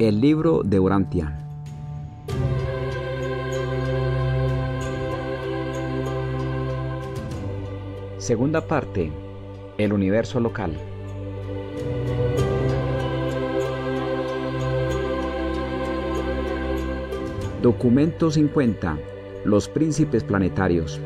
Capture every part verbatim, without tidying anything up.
El libro de Urantia. Segunda parte. El universo local. Documento cincuenta. Los príncipes planetarios.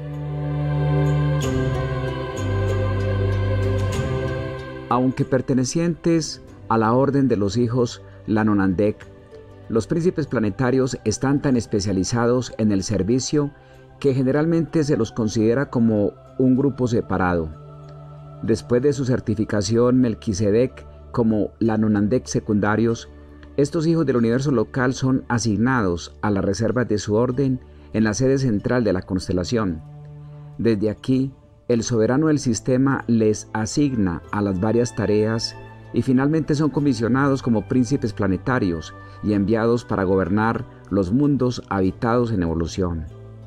Aunque pertenecientes a la orden de los hijos Lanonandek, los príncipes planetarios están tan especializados en el servicio que generalmente se los considera como un grupo separado. Después de su certificación Melquisedec como Lanonandek secundarios, estos hijos del universo local son asignados a las reservas de su orden en la sede central de la constelación. Desde aquí, el soberano del sistema les asigna a las varias tareas y finalmente son comisionados como príncipes planetarios y enviados para gobernar los mundos habitados en evolución.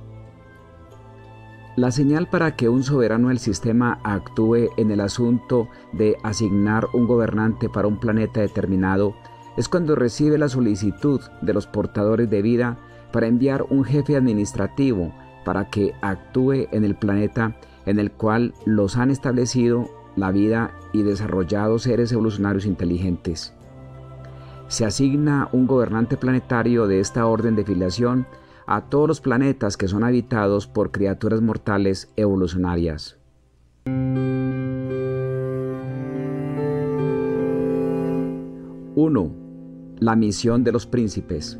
La señal para que un soberano del sistema actúe en el asunto de asignar un gobernante para un planeta determinado es cuando recibe la solicitud de los portadores de vida para enviar un jefe administrativo para que actúe en el planeta en el cual los han establecido la vida y desarrollado seres evolucionarios inteligentes. Se asigna un gobernante planetario de esta orden de filiación a todos los planetas que son habitados por criaturas mortales evolucionarias. uno. La misión de los príncipes.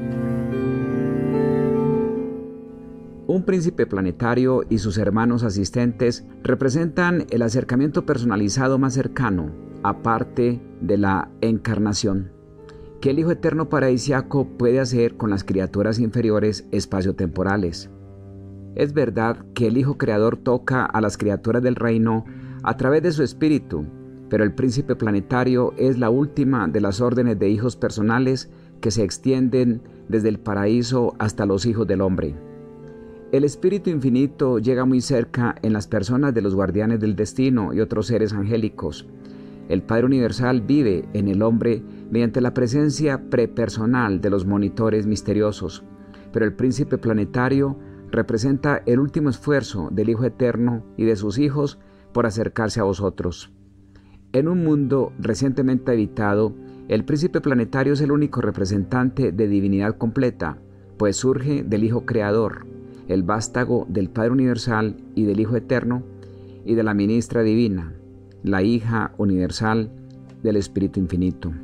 Un príncipe planetario y sus hermanos asistentes representan el acercamiento personalizado más cercano, aparte de la encarnación, que el Hijo Eterno Paradisiaco puede hacer con las criaturas inferiores espaciotemporales. Es verdad que el Hijo Creador toca a las criaturas del reino a través de su espíritu, pero el príncipe planetario es la última de las órdenes de hijos personales que se extienden desde el paraíso hasta los hijos del hombre. El Espíritu Infinito llega muy cerca en las personas de los guardianes del destino y otros seres angélicos. El Padre Universal vive en el hombre mediante la presencia prepersonal de los monitores misteriosos, pero el príncipe planetario representa el último esfuerzo del Hijo Eterno y de sus hijos por acercarse a vosotros. En un mundo recientemente habitado, el príncipe planetario es el único representante de divinidad completa, pues surge del Hijo Creador, el vástago del Padre Universal y del Hijo Eterno, y de la ministra divina, la hija universal del Espíritu Infinito.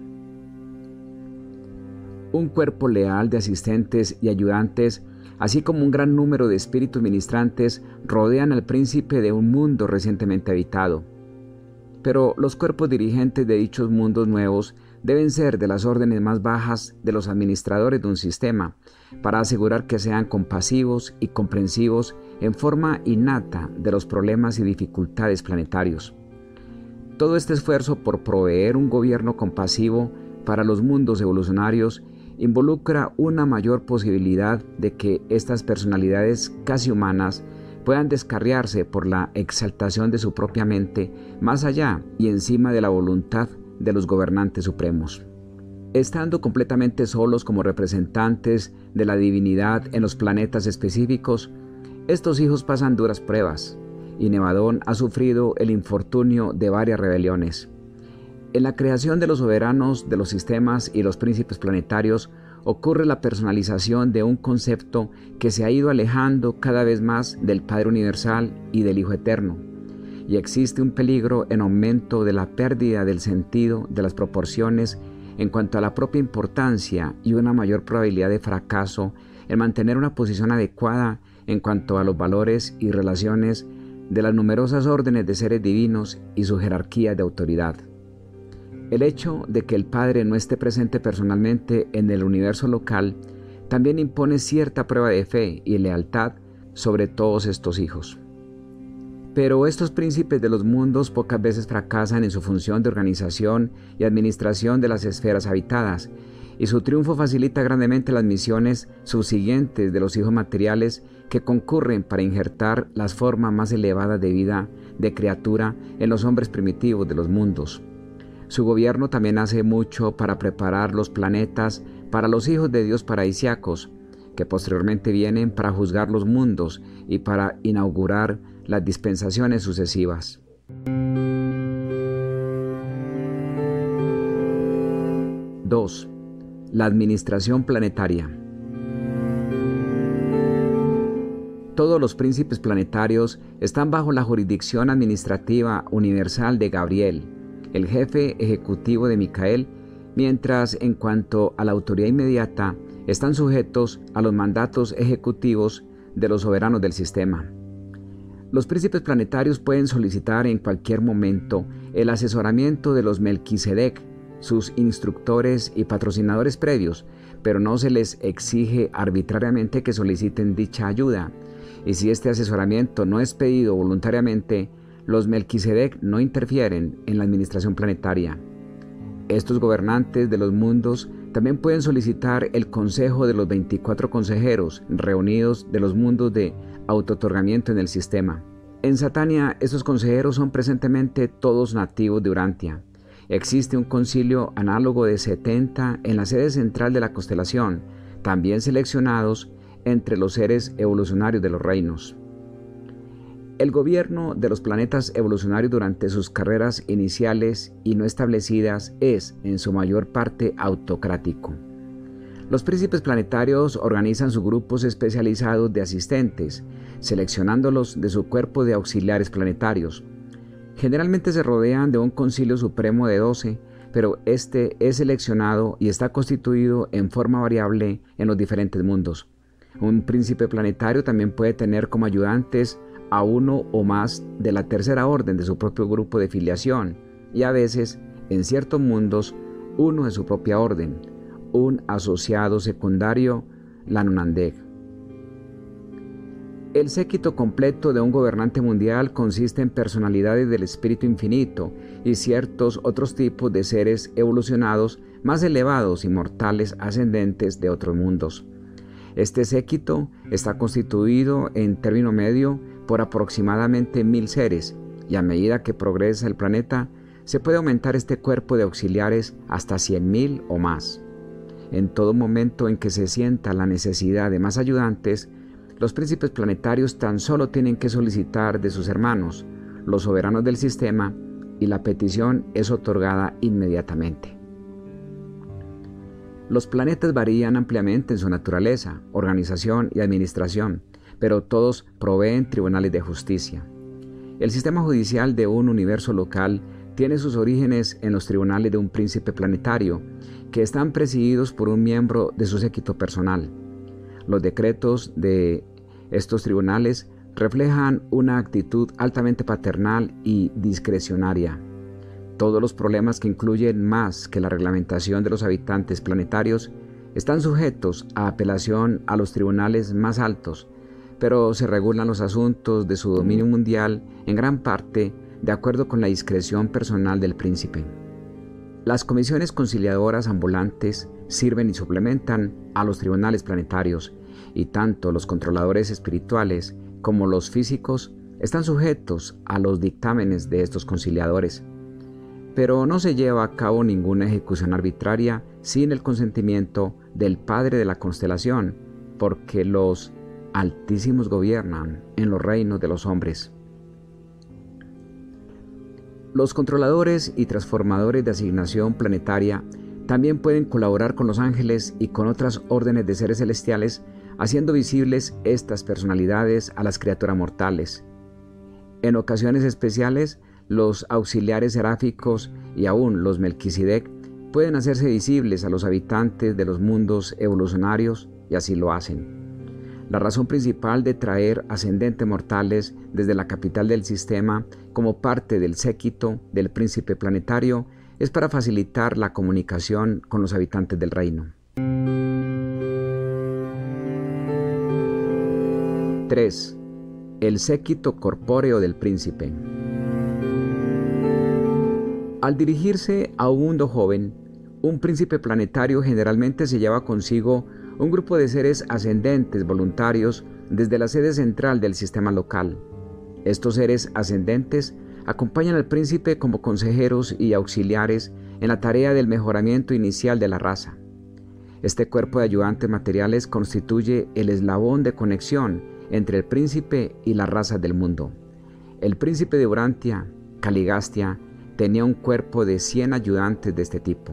Un cuerpo leal de asistentes y ayudantes, así como un gran número de espíritus ministrantes, rodean al príncipe de un mundo recientemente habitado. Pero los cuerpos dirigentes de dichos mundos nuevos deben ser de las órdenes más bajas de los administradores de un sistema, para asegurar que sean compasivos y comprensivos en forma innata de los problemas y dificultades planetarios. Todo este esfuerzo por proveer un gobierno compasivo para los mundos evolucionarios involucra una mayor posibilidad de que estas personalidades casi humanas puedan descarriarse por la exaltación de su propia mente más allá y encima de la voluntad de los gobernantes supremos. Estando completamente solos como representantes de la divinidad en los planetas específicos, estos hijos pasan duras pruebas, y Nevadón ha sufrido el infortunio de varias rebeliones. En la creación de los soberanos de los sistemas y los príncipes planetarios ocurre la personalización de un concepto que se ha ido alejando cada vez más del Padre Universal y del Hijo Eterno, y existe un peligro en aumento de la pérdida del sentido de las proporciones en cuanto a la propia importancia y una mayor probabilidad de fracaso en mantener una posición adecuada en cuanto a los valores y relaciones de las numerosas órdenes de seres divinos y su jerarquía de autoridad. El hecho de que el Padre no esté presente personalmente en el universo local también impone cierta prueba de fe y lealtad sobre todos estos hijos. Pero estos príncipes de los mundos pocas veces fracasan en su función de organización y administración de las esferas habitadas, y su triunfo facilita grandemente las misiones subsiguientes de los hijos materiales que concurren para injertar las formas más elevadas de vida de criatura en los hombres primitivos de los mundos. Su gobierno también hace mucho para preparar los planetas para los hijos de Dios paradisíacos, que posteriormente vienen para juzgar los mundos y para inaugurar las dispensaciones sucesivas. dos. La administración planetaria. Todos los príncipes planetarios están bajo la jurisdicción administrativa universal de Gabriel, el jefe ejecutivo de Micael, mientras en cuanto a la autoridad inmediata están sujetos a los mandatos ejecutivos de los soberanos del sistema. Los príncipes planetarios pueden solicitar en cualquier momento el asesoramiento de los Melquisedec, sus instructores y patrocinadores previos, pero no se les exige arbitrariamente que soliciten dicha ayuda, y si este asesoramiento no es pedido voluntariamente, los Melquisedec no interfieren en la administración planetaria. Estos gobernantes de los mundos también pueden solicitar el consejo de los veinticuatro consejeros reunidos de los mundos de autootorgamiento en el sistema. En Satania, estos consejeros son presentemente todos nativos de Urantia. Existe un concilio análogo de setenta en la sede central de la constelación, también seleccionados entre los seres evolucionarios de los reinos. El gobierno de los planetas evolucionarios durante sus carreras iniciales y no establecidas es, en su mayor parte, autocrático. Los príncipes planetarios organizan sus grupos especializados de asistentes, seleccionándolos de su cuerpo de auxiliares planetarios. Generalmente se rodean de un concilio supremo de doce, pero este es seleccionado y está constituido en forma variable en los diferentes mundos. Un príncipe planetario también puede tener como ayudantes a uno o más de la tercera orden de su propio grupo de filiación y a veces, en ciertos mundos, uno de su propia orden, un asociado secundario, la Nunandeg. El séquito completo de un gobernante mundial consiste en personalidades del espíritu infinito y ciertos otros tipos de seres evolucionados más elevados y mortales ascendentes de otros mundos. Este séquito está constituido en término medio por aproximadamente mil seres, y a medida que progresa el planeta, se puede aumentar este cuerpo de auxiliares hasta cien mil o más. En todo momento en que se sienta la necesidad de más ayudantes, los príncipes planetarios tan solo tienen que solicitar de sus hermanos, los soberanos del sistema, y la petición es otorgada inmediatamente. Los planetas varían ampliamente en su naturaleza, organización y administración, pero todos proveen tribunales de justicia. El sistema judicial de un universo local tiene sus orígenes en los tribunales de un príncipe planetario, que están presididos por un miembro de su séquito personal. Los decretos de estos tribunales reflejan una actitud altamente paternal y discrecionaria. Todos los problemas que incluyen más que la reglamentación de los habitantes planetarios están sujetos a apelación a los tribunales más altos, pero se regulan los asuntos de su dominio mundial en gran parte de acuerdo con la discreción personal del príncipe. Las comisiones conciliadoras ambulantes sirven y suplementan a los tribunales planetarios, y tanto los controladores espirituales como los físicos están sujetos a los dictámenes de estos conciliadores. Pero no se lleva a cabo ninguna ejecución arbitraria sin el consentimiento del Padre de la constelación, porque los Altísimos gobiernan en los reinos de los hombres. Los controladores y transformadores de asignación planetaria también pueden colaborar con los ángeles y con otras órdenes de seres celestiales, haciendo visibles estas personalidades a las criaturas mortales. En ocasiones especiales, los auxiliares seráficos y aún los Melquisedec pueden hacerse visibles a los habitantes de los mundos evolucionarios, y así lo hacen. La razón principal de traer ascendentes mortales desde la capital del sistema como parte del séquito del príncipe planetario es para facilitar la comunicación con los habitantes del reino. tres. El séquito corpóreo del príncipe. Al dirigirse a un mundo joven, un príncipe planetario generalmente se lleva consigo un grupo de seres ascendentes voluntarios desde la sede central del sistema local. Estos seres ascendentes acompañan al príncipe como consejeros y auxiliares en la tarea del mejoramiento inicial de la raza. Este cuerpo de ayudantes materiales constituye el eslabón de conexión entre el príncipe y la raza del mundo. El príncipe de Urantia, Caligastia, tenía un cuerpo de cien ayudantes de este tipo.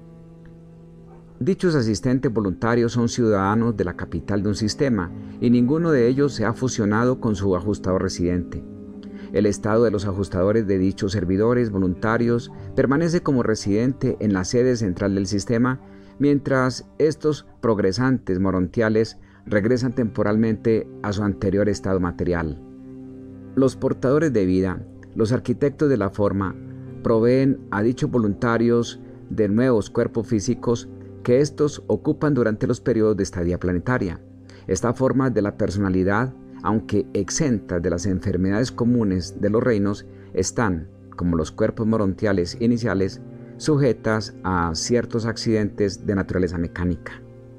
Dichos asistentes voluntarios son ciudadanos de la capital de un sistema y ninguno de ellos se ha fusionado con su ajustador residente. El estado de los ajustadores de dichos servidores voluntarios permanece como residente en la sede central del sistema, mientras estos progresantes morontiales regresan temporalmente a su anterior estado material. Los portadores de vida, los arquitectos de la forma, proveen a dichos voluntarios de nuevos cuerpos físicos que estos ocupan durante los periodos de estadía planetaria. Esta forma de la personalidad, aunque exentas de las enfermedades comunes de los reinos, están, como los cuerpos morontiales iniciales, sujetas a ciertos accidentes de naturaleza mecánica.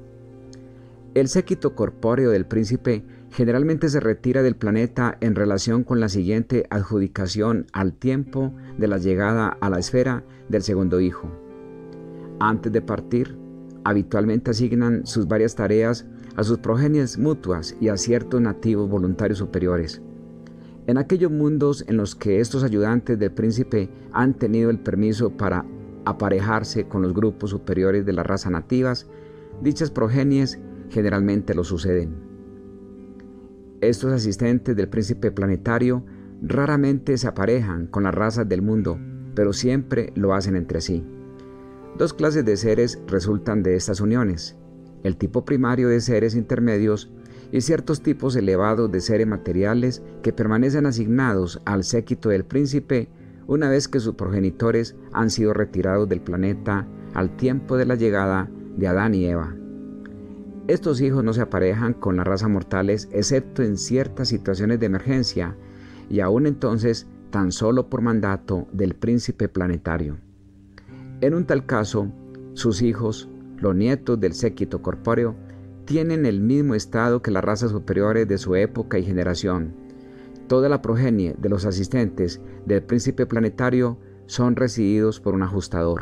El séquito corpóreo del príncipe generalmente se retira del planeta en relación con la siguiente adjudicación al tiempo de la llegada a la esfera del segundo hijo. Antes de partir, habitualmente asignan sus varias tareas a sus progenies mutuas y a ciertos nativos voluntarios superiores. En aquellos mundos en los que estos ayudantes del príncipe han tenido el permiso para aparejarse con los grupos superiores de las razas nativas, dichas progenies generalmente lo suceden. Estos asistentes del príncipe planetario raramente se aparejan con las razas del mundo, pero siempre lo hacen entre sí. Dos clases de seres resultan de estas uniones: el tipo primario de seres intermedios y ciertos tipos elevados de seres materiales que permanecen asignados al séquito del príncipe una vez que sus progenitores han sido retirados del planeta al tiempo de la llegada de Adán y Eva. Estos hijos no se aparejan con las razas mortales excepto en ciertas situaciones de emergencia y aún entonces tan solo por mandato del príncipe planetario. En un tal caso, sus hijos, los nietos del séquito corpóreo, tienen el mismo estado que las razas superiores de su época y generación. Toda la progenie de los asistentes del príncipe planetario son resididos por un ajustador.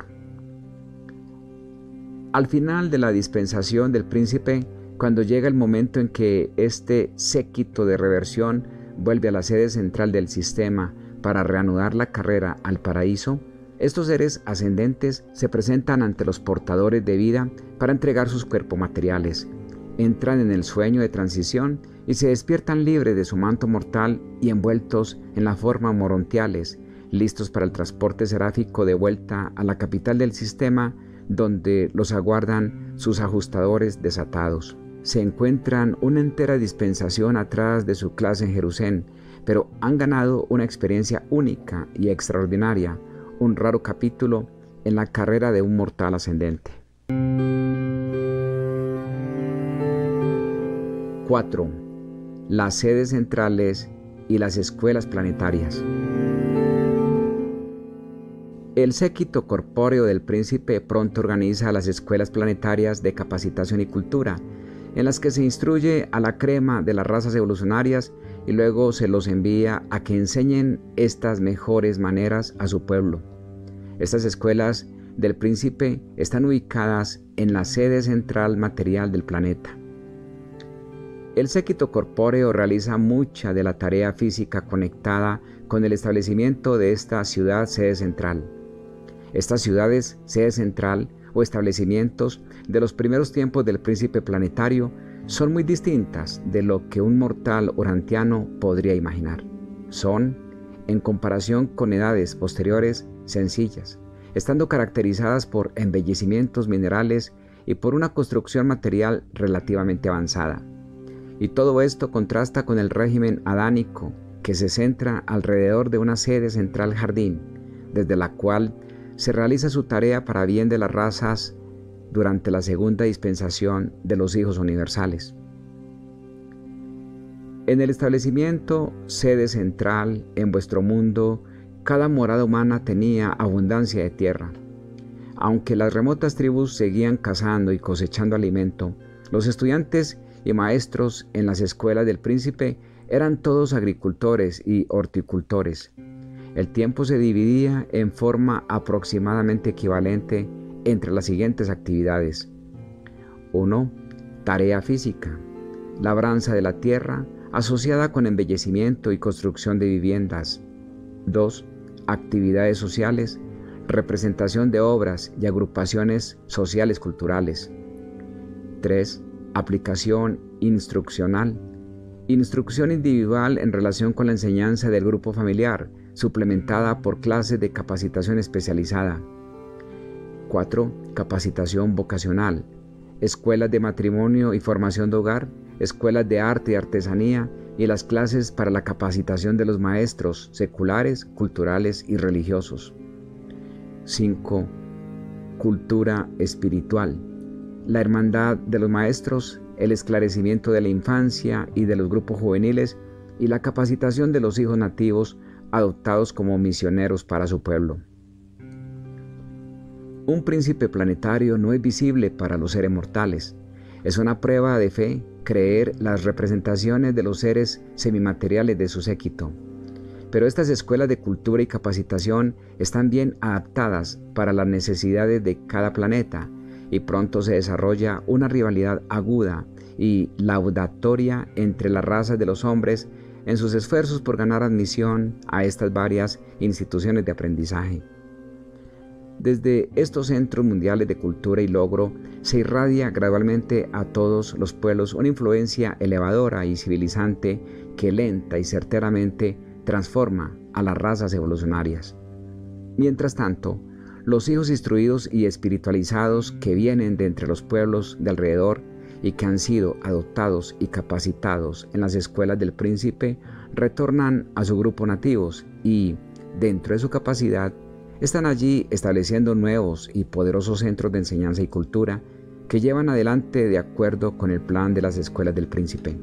Al final de la dispensación del príncipe, cuando llega el momento en que este séquito de reversión vuelve a la sede central del sistema para reanudar la carrera al paraíso, estos seres ascendentes se presentan ante los portadores de vida para entregar sus cuerpos materiales. Entran en el sueño de transición y se despiertan libres de su manto mortal y envueltos en la forma morontiales, listos para el transporte seráfico de vuelta a la capital del sistema, donde los aguardan sus ajustadores desatados. Se encuentran una entera dispensación atrás de su clase en Jerusalén, pero han ganado una experiencia única y extraordinaria, un raro capítulo en la carrera de un mortal ascendente. cuatro. Las sedes centrales y las escuelas planetarias. El séquito corpóreo del príncipe pronto organiza las escuelas planetarias de capacitación y cultura, en las que se instruye a la crema de las razas evolucionarias y luego se los envía a que enseñen estas mejores maneras a su pueblo. Estas escuelas del príncipe están ubicadas en la sede central material del planeta. El séquito corpóreo realiza mucha de la tarea física conectada con el establecimiento de esta ciudad sede central. Estas ciudades sede central o establecimientos de los primeros tiempos del príncipe planetario son muy distintas de lo que un mortal urantiano podría imaginar. Son, en comparación con edades posteriores, sencillas, estando caracterizadas por embellecimientos minerales y por una construcción material relativamente avanzada. Y todo esto contrasta con el régimen adánico, que se centra alrededor de una sede central jardín, desde la cual se realiza su tarea para bien de las razas durante la segunda dispensación de los hijos universales. En el establecimiento sede central en vuestro mundo, cada morada humana tenía abundancia de tierra. Aunque las remotas tribus seguían cazando y cosechando alimento, los estudiantes y maestros en las escuelas del príncipe eran todos agricultores y horticultores. El tiempo se dividía en forma aproximadamente equivalente entre las siguientes actividades. uno. Tarea física. Labranza de la tierra asociada con embellecimiento y construcción de viviendas. dos. Actividades sociales, representación de obras y agrupaciones sociales culturales. tres. Aplicación instruccional. Instrucción individual en relación con la enseñanza del grupo familiar, suplementada por clases de capacitación especializada. cuatro. Capacitación vocacional. Escuelas de matrimonio y formación de hogar, escuelas de arte y artesanía y las clases para la capacitación de los maestros seculares, culturales y religiosos. cinco. Cultura espiritual. La hermandad de los maestros, el esclarecimiento de la infancia y de los grupos juveniles y la capacitación de los hijos nativos adoptados como misioneros para su pueblo. Un príncipe planetario no es visible para los seres mortales. Es una prueba de fe creer las representaciones de los seres semimateriales de su séquito. Pero estas escuelas de cultura y capacitación están bien adaptadas para las necesidades de cada planeta y pronto se desarrolla una rivalidad aguda y laudatoria entre las razas de los hombres en sus esfuerzos por ganar admisión a estas varias instituciones de aprendizaje. Desde estos centros mundiales de cultura y logro se irradia gradualmente a todos los pueblos una influencia elevadora y civilizante que lenta y certeramente transforma a las razas evolucionarias. Mientras tanto, los hijos instruidos y espiritualizados que vienen de entre los pueblos de alrededor y que han sido adoptados y capacitados en las escuelas del príncipe retornan a su grupo nativos y, dentro de su capacidad, están allí estableciendo nuevos y poderosos centros de enseñanza y cultura que llevan adelante de acuerdo con el plan de las escuelas del príncipe.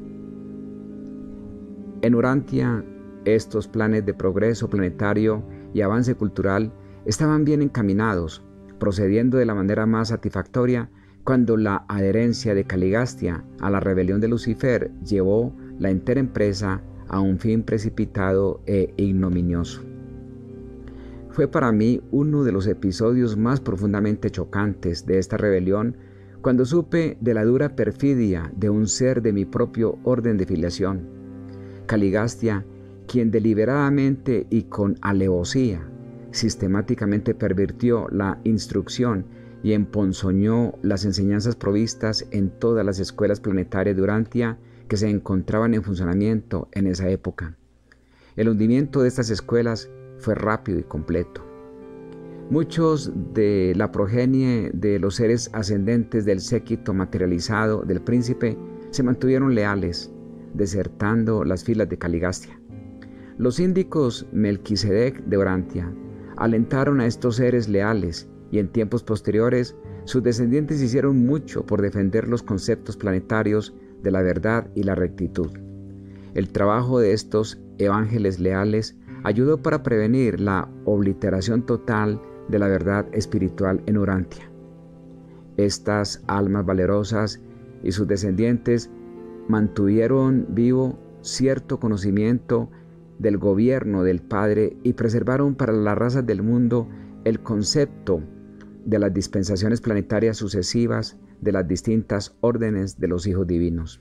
En Urantia, estos planes de progreso planetario y avance cultural estaban bien encaminados, procediendo de la manera más satisfactoria cuando la adherencia de Caligastia a la rebelión de Lucifer llevó la entera empresa a un fin precipitado e ignominioso. Fue para mí uno de los episodios más profundamente chocantes de esta rebelión cuando supe de la dura perfidia de un ser de mi propio orden de filiación, Caligastia, quien deliberadamente y con alevosía sistemáticamente pervirtió la instrucción y emponzoñó las enseñanzas provistas en todas las escuelas planetarias de Urantia que se encontraban en funcionamiento en esa época. El hundimiento de estas escuelas fue rápido y completo. Muchos de la progenie de los seres ascendentes del séquito materializado del príncipe se mantuvieron leales, desertando las filas de Caligastia. Los síndicos Melquisedec de Urantia alentaron a estos seres leales y en tiempos posteriores sus descendientes hicieron mucho por defender los conceptos planetarios de la verdad y la rectitud. El trabajo de estos evángeles leales ayudó para prevenir la obliteración total de la verdad espiritual en Urantia. Estas almas valerosas y sus descendientes mantuvieron vivo cierto conocimiento del gobierno del Padre y preservaron para las razas del mundo el concepto de las dispensaciones planetarias sucesivas de las distintas órdenes de los hijos divinos.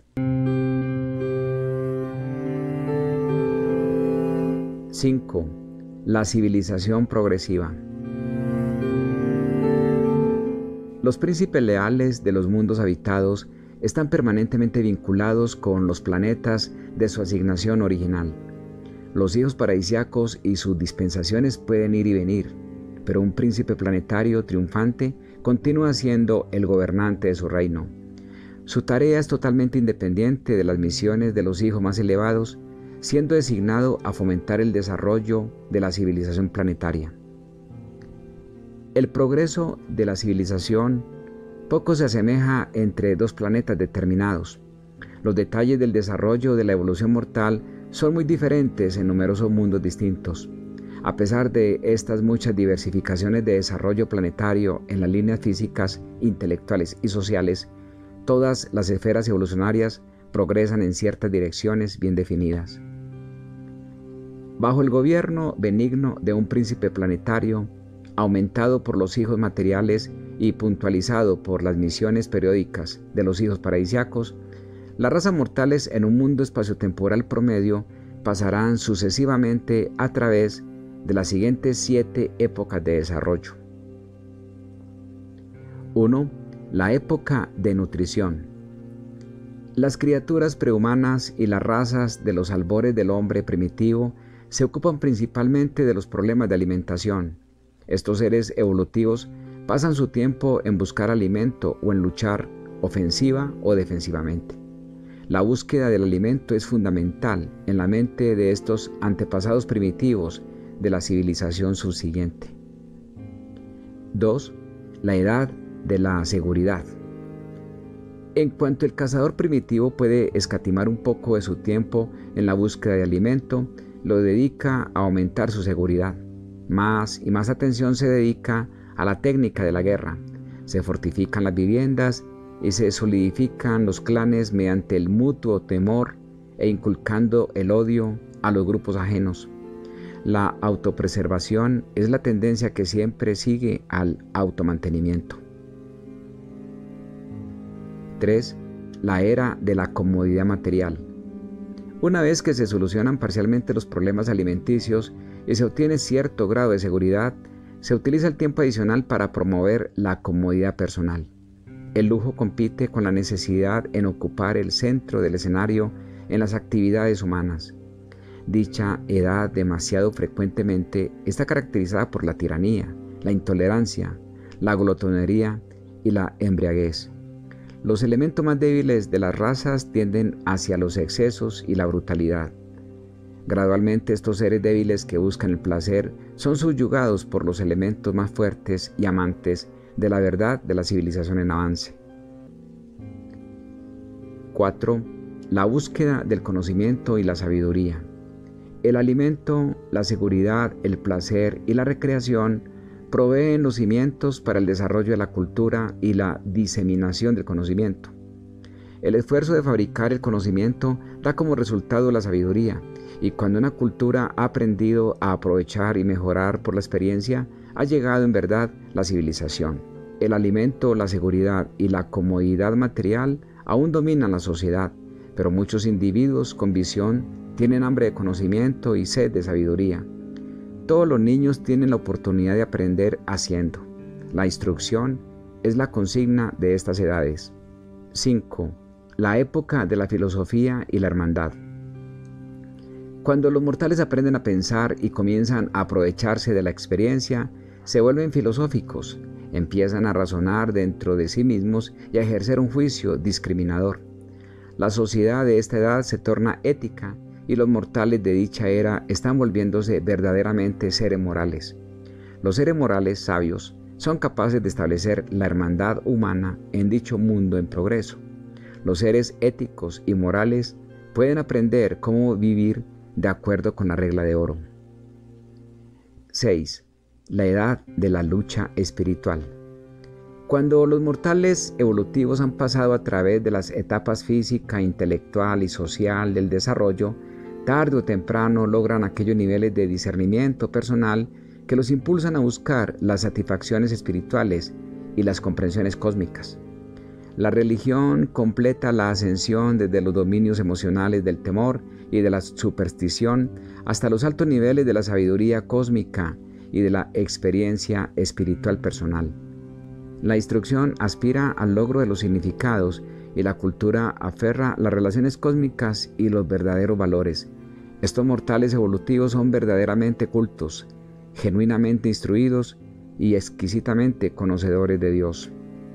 cinco. La civilización progresiva. Los príncipes leales de los mundos habitados están permanentemente vinculados con los planetas de su asignación original. Los hijos paradisíacos y sus dispensaciones pueden ir y venir, pero un príncipe planetario triunfante continúa siendo el gobernante de su reino. Su tarea es totalmente independiente de las misiones de los hijos más elevados, siendo designado a fomentar el desarrollo de la civilización planetaria. El progreso de la civilización poco se asemeja entre dos planetas determinados. Los detalles del desarrollo de la evolución mortal son muy diferentes en numerosos mundos distintos. A pesar de estas muchas diversificaciones de desarrollo planetario en las líneas físicas, intelectuales y sociales, todas las esferas evolucionarias progresan en ciertas direcciones bien definidas. Bajo el gobierno benigno de un príncipe planetario, aumentado por los hijos materiales y puntualizado por las misiones periódicas de los hijos paradisiacos, las razas mortales en un mundo espaciotemporal promedio pasarán sucesivamente a través de las siguientes siete épocas de desarrollo. uno. La época de nutrición. Las criaturas prehumanas y las razas de los albores del hombre primitivo se ocupan principalmente de los problemas de alimentación. Estos seres evolutivos pasan su tiempo en buscar alimento o en luchar ofensiva o defensivamente. La búsqueda del alimento es fundamental en la mente de estos antepasados primitivos de la civilización subsiguiente. dos. La edad de la seguridad. En cuanto el cazador primitivo puede escatimar un poco de su tiempo en la búsqueda de alimento, lo dedica a aumentar su seguridad. Más y más atención se dedica a la técnica de la guerra. Se fortifican las viviendas y se solidifican los clanes mediante el mutuo temor e inculcando el odio a los grupos ajenos. La autopreservación es la tendencia que siempre sigue al automantenimiento. tres. La era de la comodidad material. Una vez que se solucionan parcialmente los problemas alimenticios y se obtiene cierto grado de seguridad, se utiliza el tiempo adicional para promover la comodidad personal. El lujo compite con la necesidad en ocupar el centro del escenario en las actividades humanas. Dicha edad demasiado frecuentemente está caracterizada por la tiranía, la intolerancia, la glotonería y la embriaguez. Los elementos más débiles de las razas tienden hacia los excesos y la brutalidad. Gradualmente estos seres débiles que buscan el placer son subyugados por los elementos más fuertes y amantes de la verdad de la civilización en avance. cuatro. La búsqueda del conocimiento y la sabiduría. El alimento, la seguridad, el placer y la recreación proveen los cimientos para el desarrollo de la cultura y la diseminación del conocimiento. El esfuerzo de fabricar el conocimiento da como resultado la sabiduría, y cuando una cultura ha aprendido a aprovechar y mejorar por la experiencia, ha llegado en verdad la civilización. El alimento, la seguridad y la comodidad material aún dominan la sociedad, pero muchos individuos con visión tienen hambre de conocimiento y sed de sabiduría. Todos los niños tienen la oportunidad de aprender haciendo. La instrucción es la consigna de estas edades. cinco. La época de la filosofía y la hermandad. Cuando los mortales aprenden a pensar y comienzan a aprovecharse de la experiencia, se vuelven filosóficos, empiezan a razonar dentro de sí mismos y a ejercer un juicio discriminador. La sociedad de esta edad se torna ética y los mortales de dicha era están volviéndose verdaderamente seres morales. Los seres morales sabios son capaces de establecer la hermandad humana en dicho mundo en progreso. Los seres éticos y morales pueden aprender cómo vivir de acuerdo con la regla de oro. seis. La edad de la lucha espiritual. Cuando los mortales evolutivos han pasado a través de las etapas física, intelectual y social del desarrollo, tarde o temprano logran aquellos niveles de discernimiento personal que los impulsan a buscar las satisfacciones espirituales y las comprensiones cósmicas. La religión completa la ascensión desde los dominios emocionales del temor y de la superstición hasta los altos niveles de la sabiduría cósmica y de la experiencia espiritual personal. La instrucción aspira al logro de los significados y la cultura aferra las relaciones cósmicas y los verdaderos valores. Estos mortales evolutivos son verdaderamente cultos, genuinamente instruidos y exquisitamente conocedores de Dios.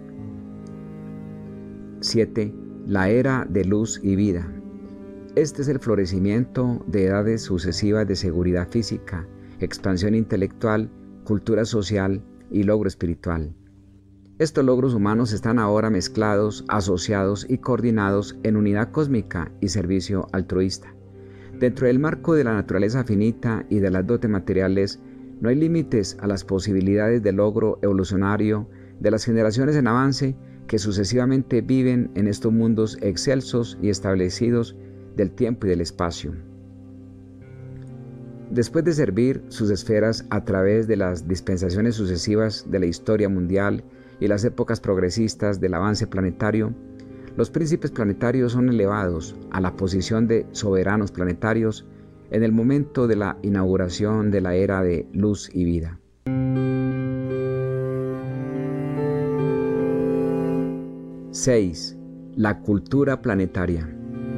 siete. La era de luz y vida. Este es el florecimiento de edades sucesivas de seguridad física, expansión intelectual, cultura social y logro espiritual. Estos logros humanos están ahora mezclados, asociados y coordinados en unidad cósmica y servicio altruista. Dentro del marco de la naturaleza finita y de las dotes materiales, no hay límites a las posibilidades de logro evolucionario de las generaciones en avance que sucesivamente viven en estos mundos excelsos y establecidos del tiempo y del espacio. Después de servir sus esferas a través de las dispensaciones sucesivas de la historia mundial y las épocas progresistas del avance planetario, los príncipes planetarios son elevados a la posición de soberanos planetarios en el momento de la inauguración de la era de luz y vida. seis. La cultura planetaria.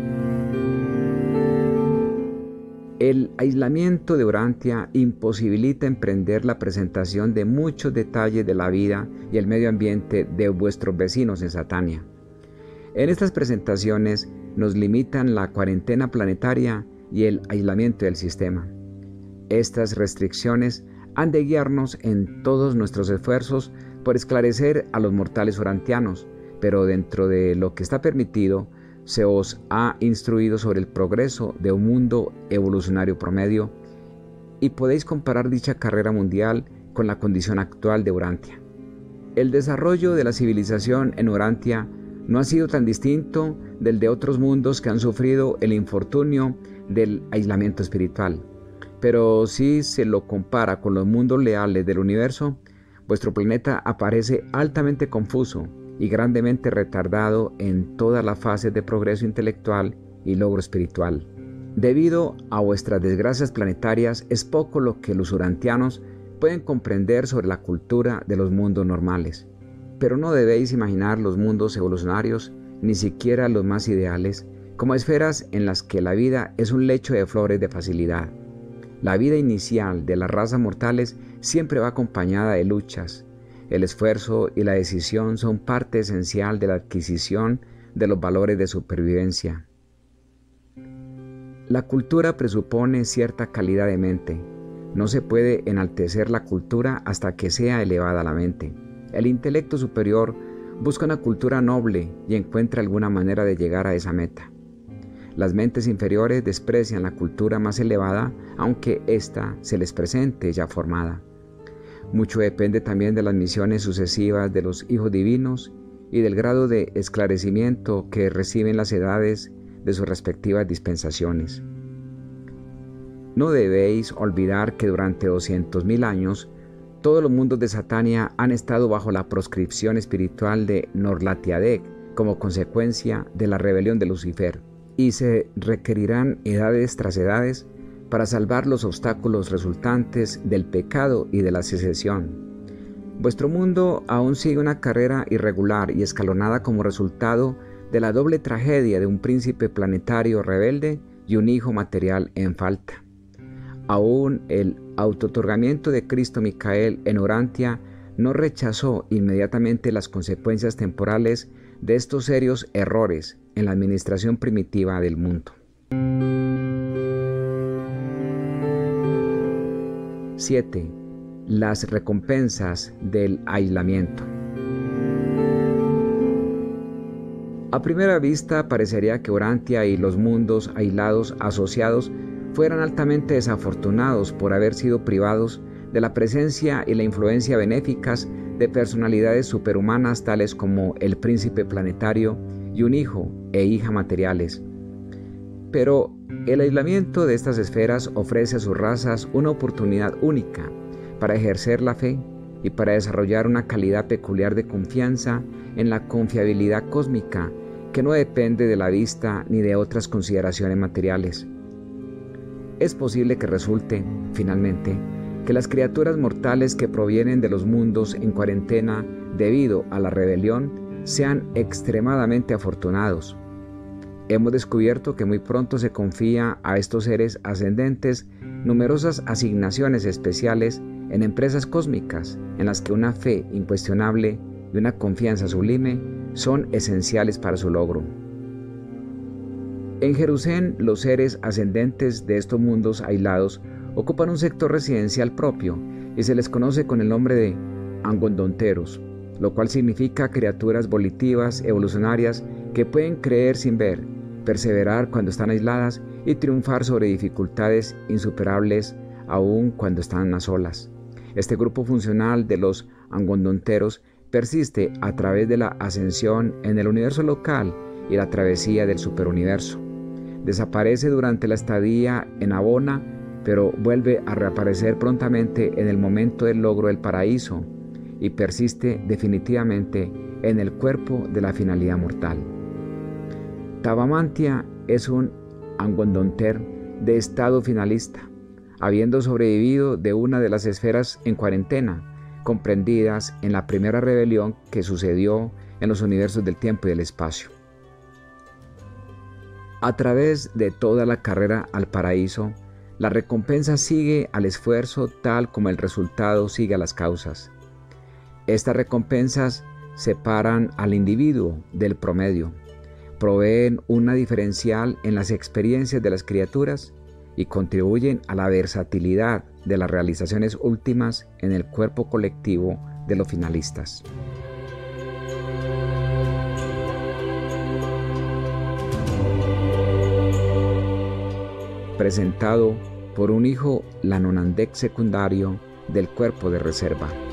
El aislamiento de Urantia imposibilita emprender la presentación de muchos detalles de la vida y el medio ambiente de vuestros vecinos en Satania. En estas presentaciones nos limitan la cuarentena planetaria y el aislamiento del sistema. Estas restricciones han de guiarnos en todos nuestros esfuerzos por esclarecer a los mortales urantianos, pero dentro de lo que está permitido, se os ha instruido sobre el progreso de un mundo evolucionario promedio y podéis comparar dicha carrera mundial con la condición actual de Urantia. El desarrollo de la civilización en Urantia no ha sido tan distinto del de otros mundos que han sufrido el infortunio del aislamiento espiritual, pero si se lo compara con los mundos leales del universo, vuestro planeta aparece altamente confuso y grandemente retardado en todas las fases de progreso intelectual y logro espiritual. Debido a vuestras desgracias planetarias, es poco lo que los urantianos pueden comprender sobre la cultura de los mundos normales. Pero no debéis imaginar los mundos evolucionarios, ni siquiera los más ideales, como esferas en las que la vida es un lecho de flores de facilidad. La vida inicial de las razas mortales siempre va acompañada de luchas. El esfuerzo y la decisión son parte esencial de la adquisición de los valores de supervivencia. La cultura presupone cierta calidad de mente. No se puede enaltecer la cultura hasta que sea elevada la mente. El intelecto superior busca una cultura noble y encuentra alguna manera de llegar a esa meta. Las mentes inferiores desprecian la cultura más elevada, aunque ésta se les presente ya formada. Mucho depende también de las misiones sucesivas de los hijos divinos y del grado de esclarecimiento que reciben las edades de sus respectivas dispensaciones. No debéis olvidar que durante doscientos mil años todos los mundos de Satania han estado bajo la proscripción espiritual de Norlatiadec como consecuencia de la rebelión de Lucifer, y se requerirán edades tras edades para salvar los obstáculos resultantes del pecado y de la secesión. Vuestro mundo aún sigue una carrera irregular y escalonada como resultado de la doble tragedia de un príncipe planetario rebelde y un hijo material en falta. Aún el autootorgamiento de Cristo Micael en Urantia no rechazó inmediatamente las consecuencias temporales de estos serios errores en la administración primitiva del mundo. siete. Las recompensas del aislamiento. A primera vista parecería que Urantia y los mundos aislados asociados fueran altamente desafortunados por haber sido privados de la presencia y la influencia benéficas de personalidades superhumanas tales como el príncipe planetario y un hijo e hija materiales. Pero el aislamiento de estas esferas ofrece a sus razas una oportunidad única para ejercer la fe y para desarrollar una calidad peculiar de confianza en la confiabilidad cósmica que no depende de la vista ni de otras consideraciones materiales. Es posible que resulte, finalmente, que las criaturas mortales que provienen de los mundos en cuarentena debido a la rebelión sean extremadamente afortunados. Hemos descubierto que muy pronto se confía a estos seres ascendentes numerosas asignaciones especiales en empresas cósmicas en las que una fe incuestionable y una confianza sublime son esenciales para su logro. En Jerusalén, los seres ascendentes de estos mundos aislados ocupan un sector residencial propio y se les conoce con el nombre de angondonteros, lo cual significa criaturas volitivas evolucionarias que pueden creer sin ver, perseverar cuando están aisladas y triunfar sobre dificultades insuperables aun cuando están a solas. Este grupo funcional de los angondonteros persiste a través de la ascensión en el universo local y la travesía del superuniverso. Desaparece durante la estadía en Abona pero vuelve a reaparecer prontamente en el momento del logro del paraíso y persiste definitivamente en el cuerpo de la finalidad mortal. Tavamantia es un Anguandonter de estado finalista, habiendo sobrevivido de una de las esferas en cuarentena, comprendidas en la primera rebelión que sucedió en los universos del tiempo y del espacio. A través de toda la carrera al paraíso, la recompensa sigue al esfuerzo tal como el resultado sigue a las causas. Estas recompensas separan al individuo del promedio, proveen una diferencial en las experiencias de las criaturas y contribuyen a la versatilidad de las realizaciones últimas en el cuerpo colectivo de los finalistas. Presentado por un hijo Lanonandek secundario del cuerpo de reserva.